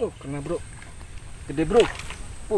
Tuh, kena bro. Gede bro. Uh.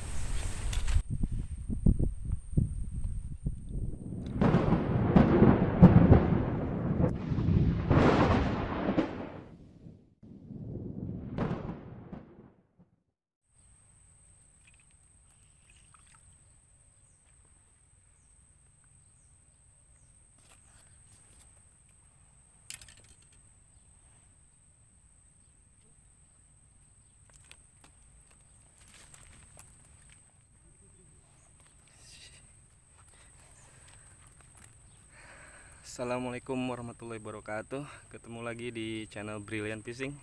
Assalamualaikum warahmatullahi wabarakatuh. Ketemu lagi di channel Brilliant Fishing.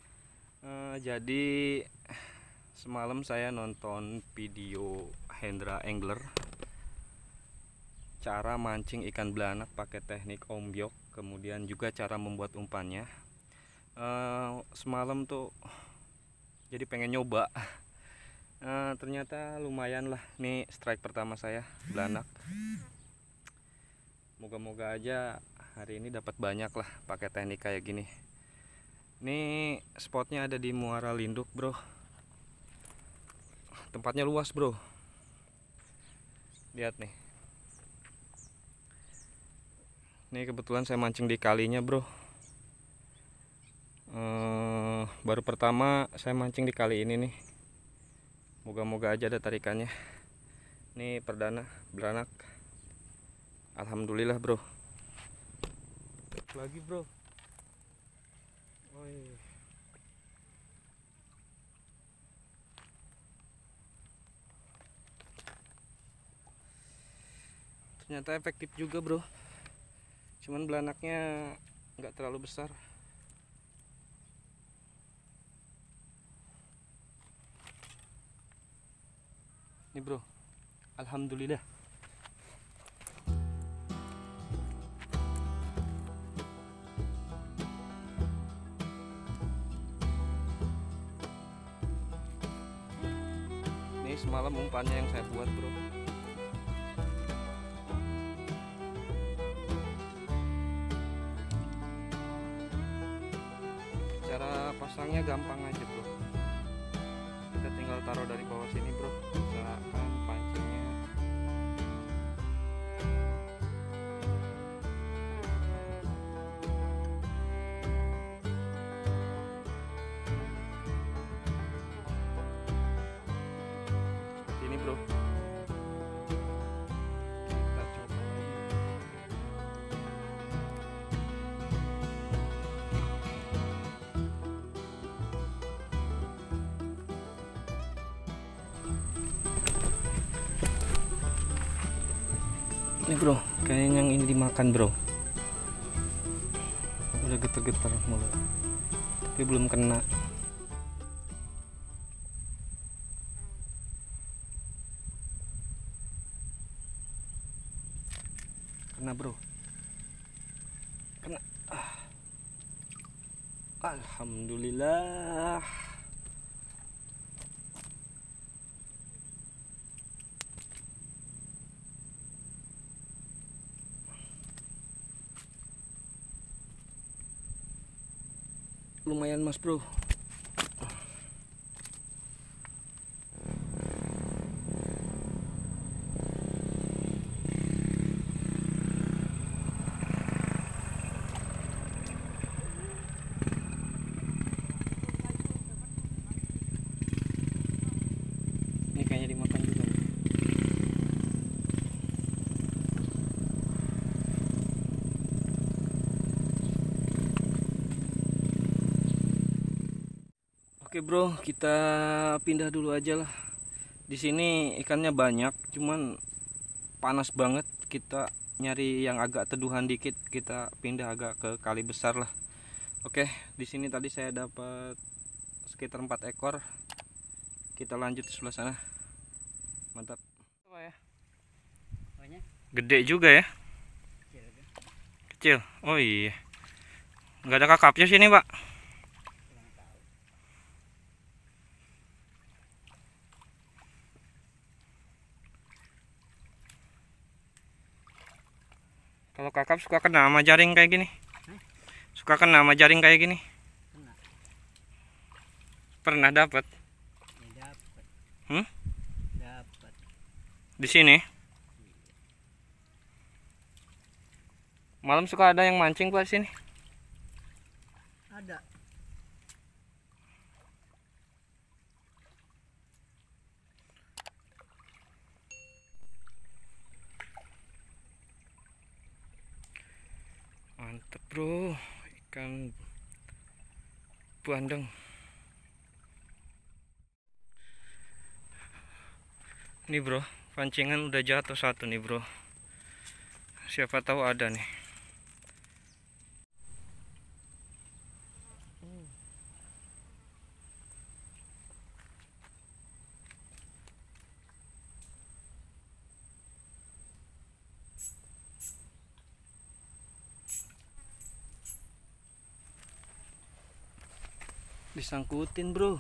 Jadi semalam saya nonton video Hendra Angler, cara mancing ikan belanak pakai teknik ombyok, kemudian juga cara membuat umpannya. Semalam tuh jadi pengen nyoba. Ternyata lumayan lah. Nih strike pertama saya belanak. Moga-moga aja hari ini dapat banyak lah pakai teknik kayak gini. Ini spotnya ada di Muara Linduk bro. Tempatnya luas bro. Lihat nih. Ini kebetulan saya mancing di kalinya bro. Baru pertama saya mancing di kali ini nih. Moga-moga aja ada tarikannya. Ini perdana belanak. Alhamdulillah bro. Lagi bro. Ternyata efektif juga bro. Cuman belanaknya nggak terlalu besar. Nih bro. Alhamdulillah. Ini semalam umpannya yang saya buat bro. Cara pasangnya gampang aja bro. Kita tinggal taruh dari bawah sini bro. Usahakan pancingnya seperti ini bro. Kita coba lagi. Ini bro, kayaknya yang ini dimakan bro. Udah getar-getar mulut, tapi belum kena. Kena bro. Kena. Alhamdulillah. Lumayan mas bro. Ini kayaknya dimakan juga. Oke bro, kita pindah dulu aja lah. Di sini ikannya banyak, cuman panas banget. Kita nyari yang agak teduhan dikit, kita pindah agak ke kali besar lah. Oke, di sini tadi saya dapat sekitar 4 ekor. Kita lanjut di sebelah sana. Mantap. Apa ya? Gede juga ya? Kecil. Oh iya. Nggak ada kakapnya sini, Pak. Kalau kakap suka kena sama jaring kayak gini. Suka kena sama jaring kayak gini. Pernah dapat? Dapat. Hmm? Dapat. Di sini? Malam suka ada yang mancing Pak sini? Ada. Mantep bro, ikan bandeng. Nih bro, pancingan udah jatuh satu nih bro. Siapa tahu ada nih. Disangkutin bro.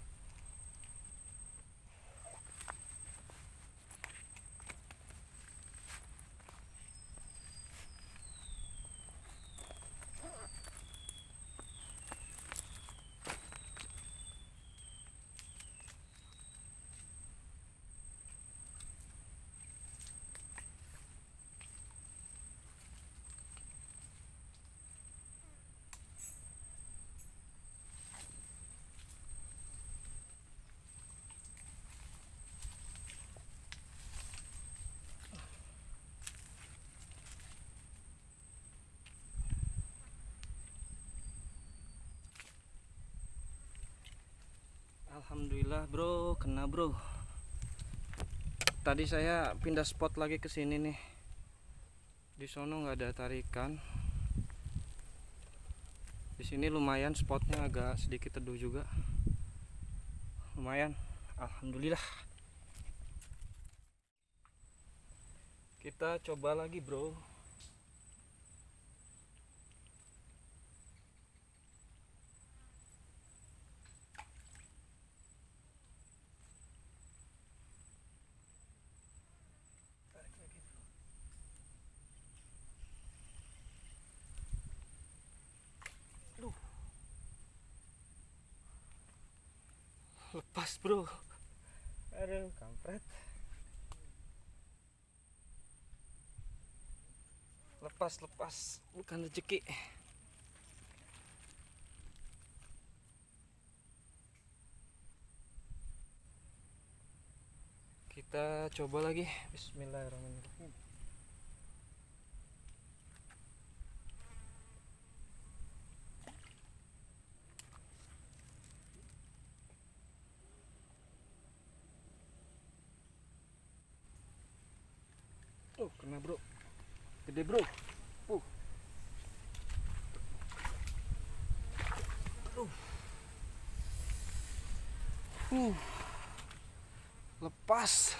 Alhamdulillah bro, kena bro. Tadi saya pindah spot lagi ke sini nih. Di sono nggak ada tarikan. Di sini lumayan spotnya, agak sedikit teduh juga. Lumayan, alhamdulillah. Kita coba lagi bro. Lepas bro. Aduh, kampret. Lepas, bukan rezeki. Kita coba lagi. Bismillahirrahmanirrahim. Oh, kena bro. Gede bro. Uh. Lepas.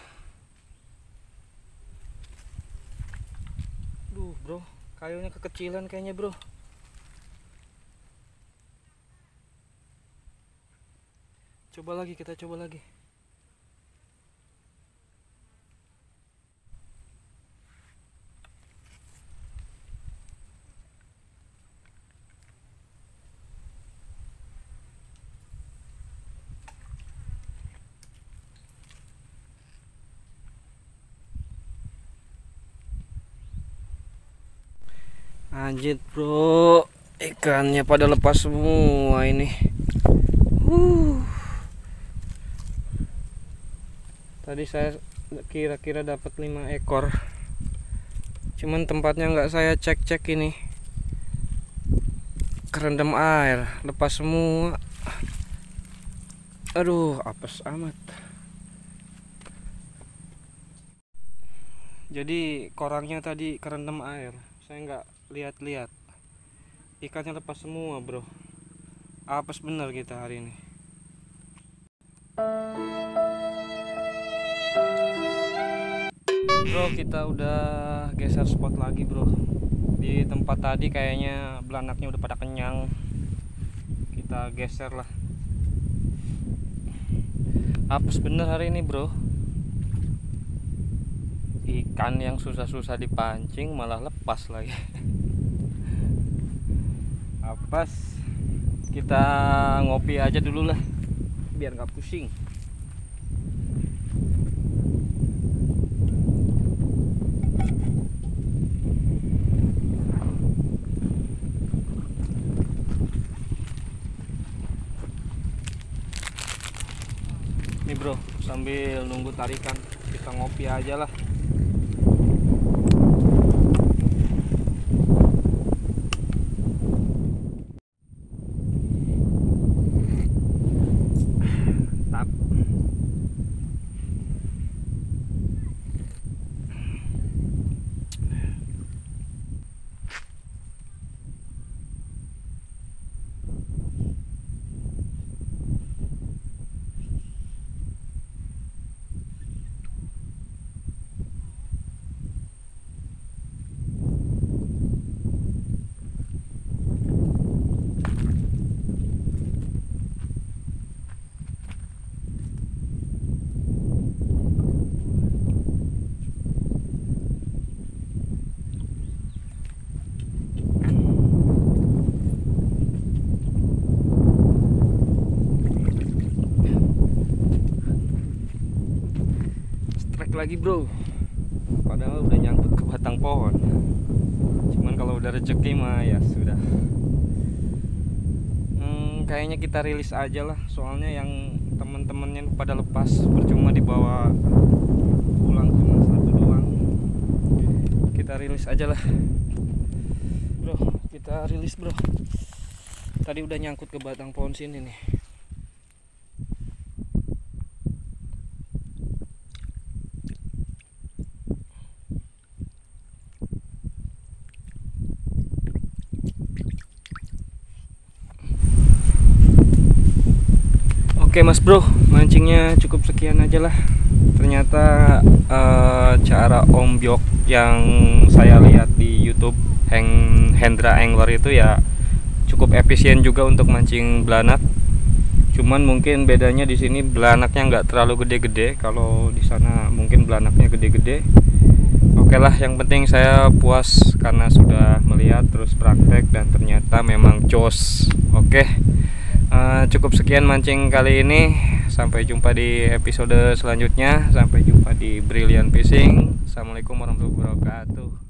Duh bro, kayunya kekecilan kayaknya bro. Kita coba lagi. Anjir bro, ikannya pada lepas semua ini. Tadi saya kira-kira dapat 5 ekor. Cuman tempatnya nggak saya cek ini. Kerendam air, lepas semua. Aduh, apes amat. Jadi korangnya tadi kerendam air. Saya nggak lihat-lihat. Ikannya lepas semua bro. Apes bener kita hari ini. Bro, kita udah geser spot lagi bro. Di tempat tadi kayaknya belanaknya udah pada kenyang. Kita geser lah. Apes bener hari ini bro. Ikan yang susah-susah dipancing malah lepas lagi. Apes. Kita ngopi aja dulu lah. biar nggak pusing. Nih bro, sambil nunggu tarikan kita ngopi aja lah. Tap. Lagi bro, padahal udah nyangkut ke batang pohon, cuman kalau udah rezeki mah ya sudah. Kayaknya kita rilis aja lah, soalnya yang temen-temennya pada lepas, percuma dibawa pulang cuma satu doang. Kita rilis aja lah bro, kita rilis bro. Tadi udah nyangkut ke batang pohon sini nih. Oke mas bro, mancingnya cukup sekian aja lah. Ternyata cara Om Byok yang saya lihat di YouTube Hendra Angler itu ya cukup efisien juga untuk mancing belanak. Cuman mungkin bedanya di sini belanaknya nggak terlalu gede-gede. Kalau di sana mungkin belanaknya gede-gede. Oke lah, yang penting saya puas karena sudah melihat terus praktek dan ternyata memang jos. Oke. Cukup sekian mancing kali ini. Sampai jumpa di episode selanjutnya. Sampai jumpa di Brilliant Fishing. Assalamualaikum warahmatullahi wabarakatuh.